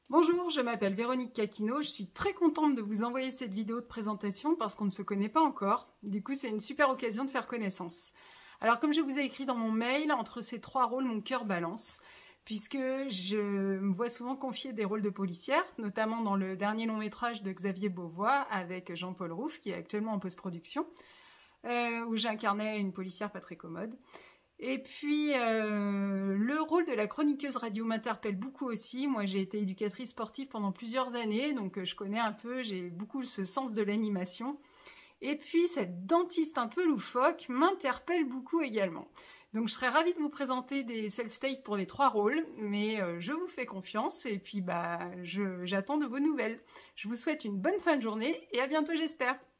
Bonjour, je m'appelle Véronique Caquino, je suis très contente de vous envoyer cette vidéo de présentation parce qu'on ne se connaît pas encore. Du coup, c'est une super occasion de faire connaissance. Alors, comme je vous ai écrit dans mon mail, entre ces trois rôles, mon cœur balance, puisque je me vois souvent confier des rôles de policière, notamment dans le dernier long métrage de Xavier Beauvois avec Jean-Paul Rouff, qui est actuellement en post-production, où j'incarnais une policière pas très commode. Et puis, le rôle de la chroniqueuse radio m'interpelle beaucoup aussi. Moi, j'ai été éducatrice sportive pendant plusieurs années, donc je connais un peu, j'ai beaucoup ce sens de l'animation. Et puis, cette dentiste un peu loufoque m'interpelle beaucoup également. Donc, je serais ravie de vous présenter des self-tapes pour les trois rôles, mais je vous fais confiance et puis j'attends de vos nouvelles. Je vous souhaite une bonne fin de journée et à bientôt, j'espère.